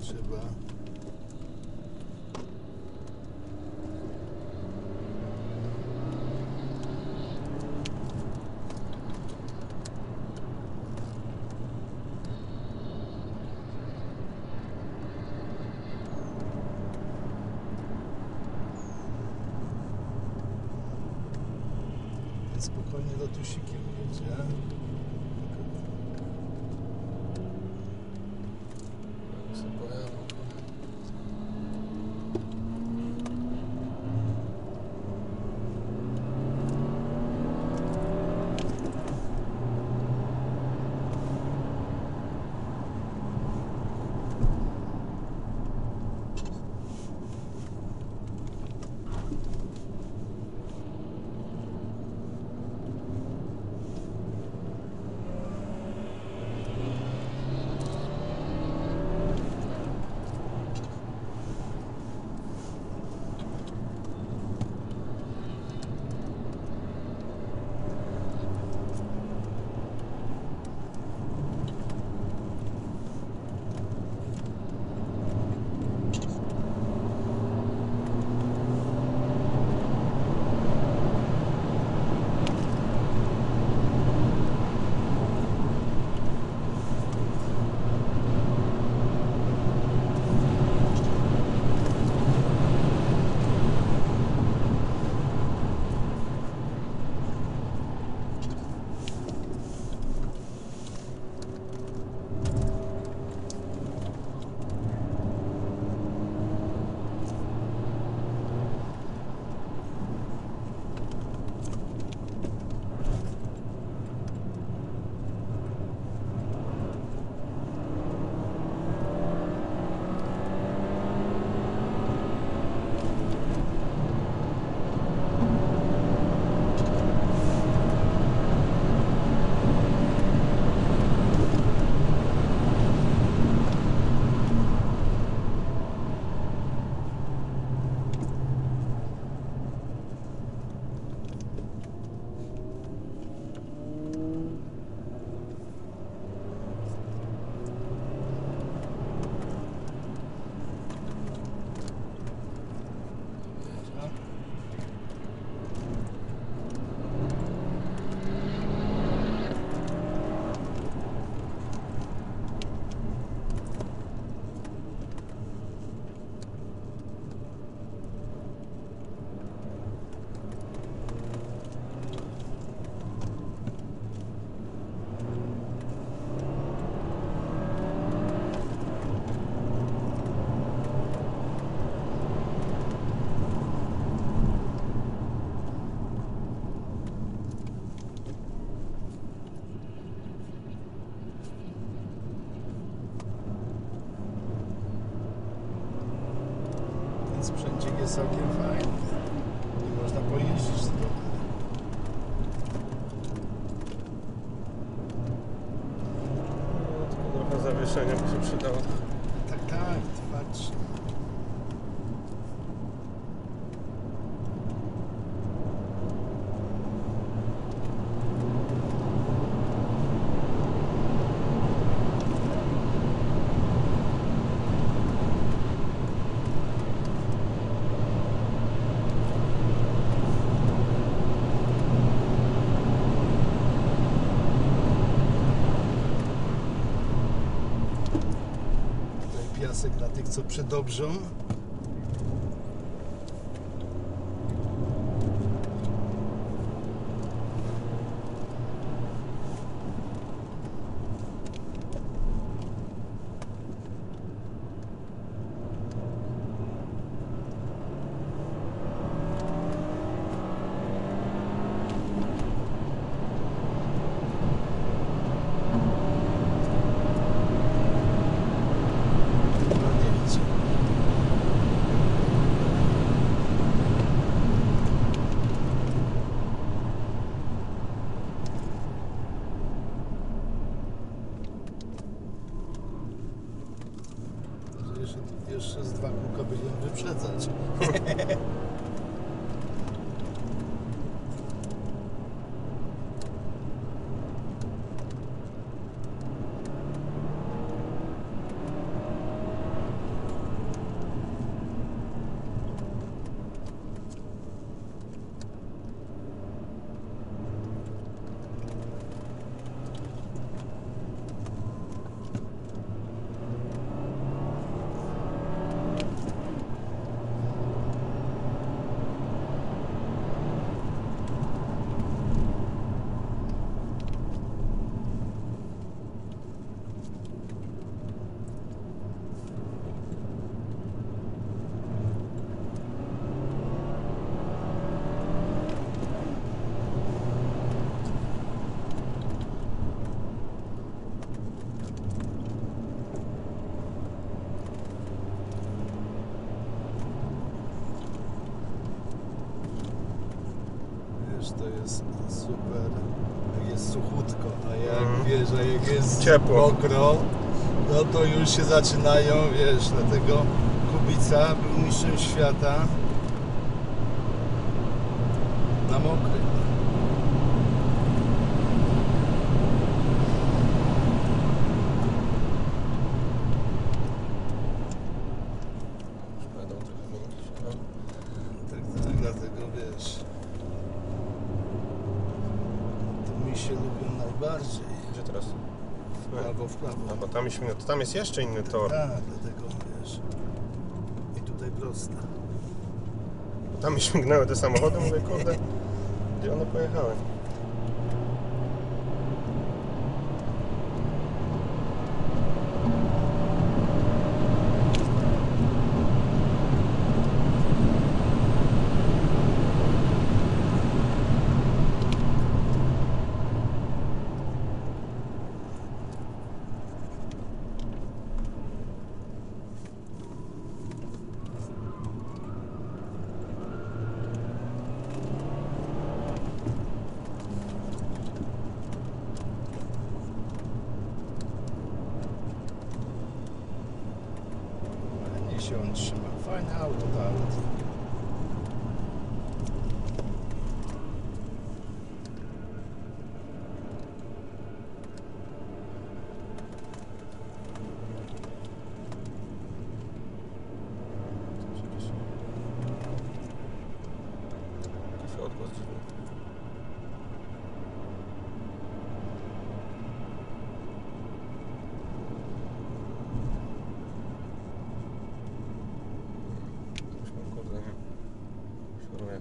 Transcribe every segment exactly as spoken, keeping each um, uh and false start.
trzeba. Spokojnie lotusikiem jedzie. Się pojawił. Sprzęcik jest całkiem fajny. Nie można pojeździć z tym. No, tylko trochę zawieszenia by się przydało. Tak, tak, patrz. Piasek dla tych, co przedobrzą. Jeszcze, jeszcze z dwa kółka będziemy wyprzedzać. to jest super, jak jest suchutko, a jak Mm. wiesz, a jak jest Ciepło. mokro, no to już się zaczynają, wiesz, dlatego Kubica był mistrzem świata na mokrym. Będą trochę miękkie, no. Tak, tak, dlatego wiesz, to mi się lubią najbardziej. Gdzie teraz? W prawo, w prawo. A bo tam, jest, to tam jest jeszcze inny tor. Tak, dlatego wiesz. I tutaj prosta. Tam mi śmignęły te samochody, mówię, kurde, gdzie one pojechały? Nie się on trzyma. Fajne auto, to auto. Jakiś odgłos dziwny. Coś tam, kurde, nie. Szoruje.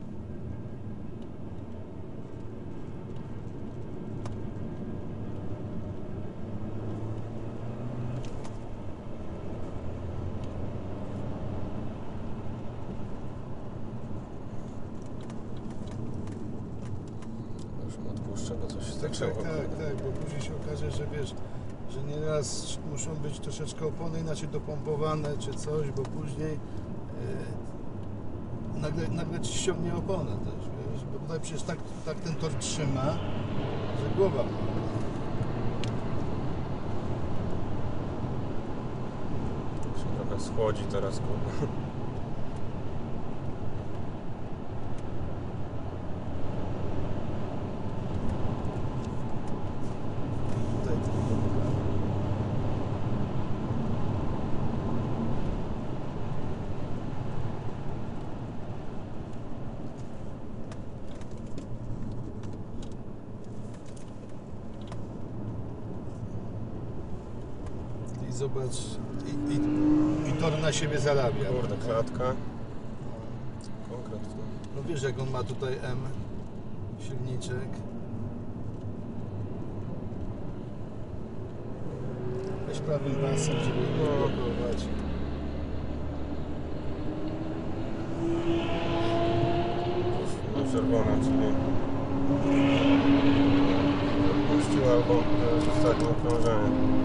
Już mu odpuszczę, bo coś Tak, zaczęło. tak, tak, tak, bo później się okaże, że wiesz, że nieraz muszą być troszeczkę opony inaczej dopompowane czy coś, bo później yy, nagle, nagle ci ściągnie oponę też, wiesz, bo tutaj przecież tak, tak ten tor trzyma, że głowa ma. Się trochę schłodzi teraz, kurde. Tutaj tylko i zobacz, i, i, i tor na siebie zarabia. Kurde, klatka. Konkret w tym. No wiesz, jak on ma tutaj M silniczek. Weź prawym pasem, żeby nie No. blokować. Na czerwonym, czyli puścił albo to jest ostatnie okrążenie.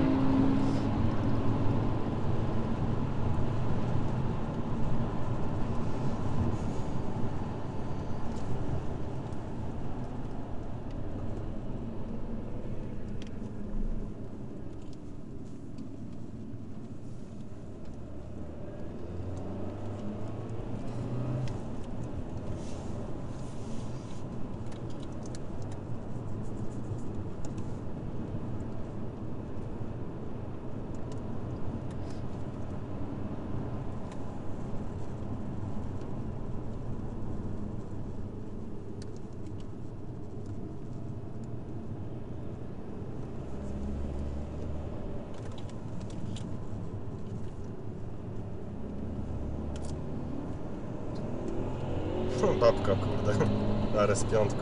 Babka, kurde. R S pięć.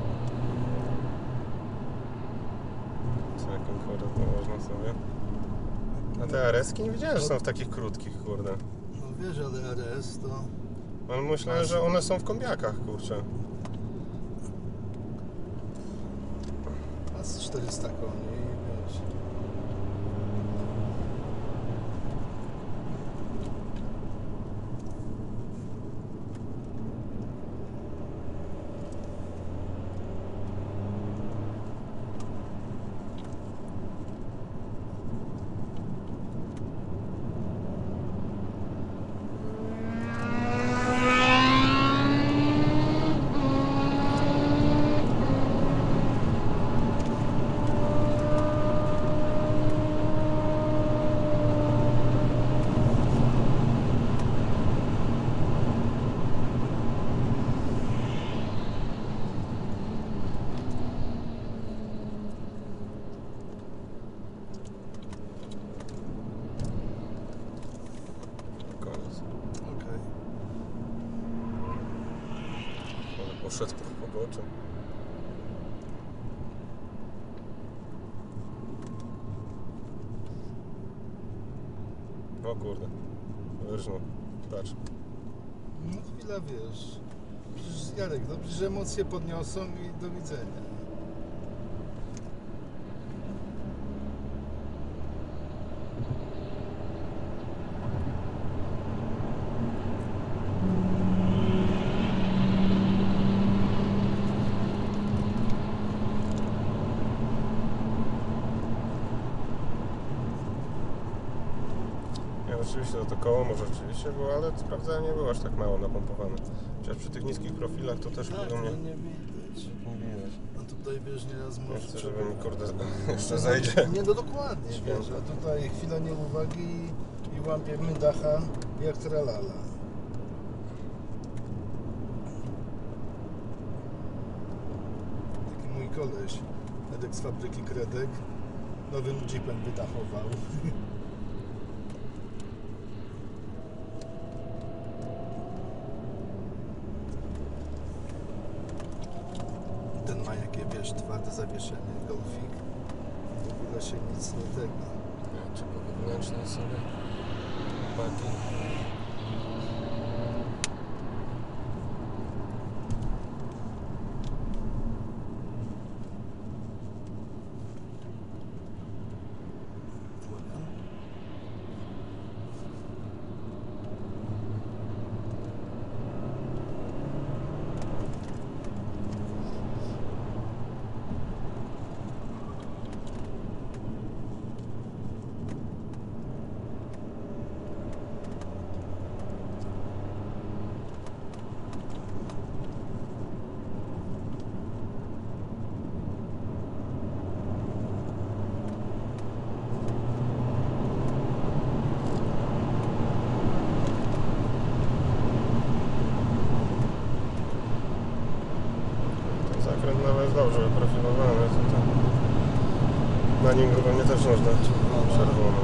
Co jakim kurde można sobie. A te R S ki nie wiedziałem, że są w takich krótkich, kurde. No wiesz, ale R S to... Ale myślałem, że one są w kombiakach, kurczę. A z czterysta koni, wiesz. poszedł po poboczu. O kurde. Wyrżnął. Patrz. No chwila, wiesz. Przecież Jarek, no przecież emocje podniosą i do widzenia. Nie, rzeczywiście to, to koło może rzeczywiście było, ale sprawdzałem, nie było aż tak mało napompowane. Chociaż przy tych niskich profilach to też Tak, u mnie no nie widać. nie widać. A tutaj wiesz, nieraz Nie może chcę, trzeba- żeby mi kurde jeszcze zajdzie. Nie, no dokładnie, Święto. wiesz, a tutaj chwila nieuwagi i łapiemy dacha jak tralala. Taki mój koleś, Edek z fabryki Kredek, nowym jeepem wydachował. Ten ma jakie, wiesz, twarde zawieszenie, golfik. W ogóle się nic nie tego. Czy po wewnętrznej sobie bagi. Zakręt nawet jest dobrze wyprofilowany. Tutaj. Na nim go pewnie też można czerwoną.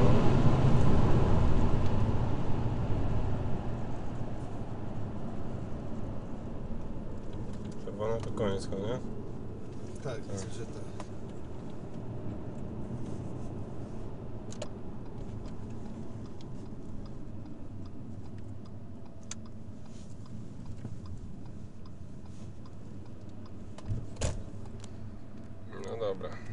Czerwona to koniec, chyba, nie? Tak, widzę, że tak. No dobra.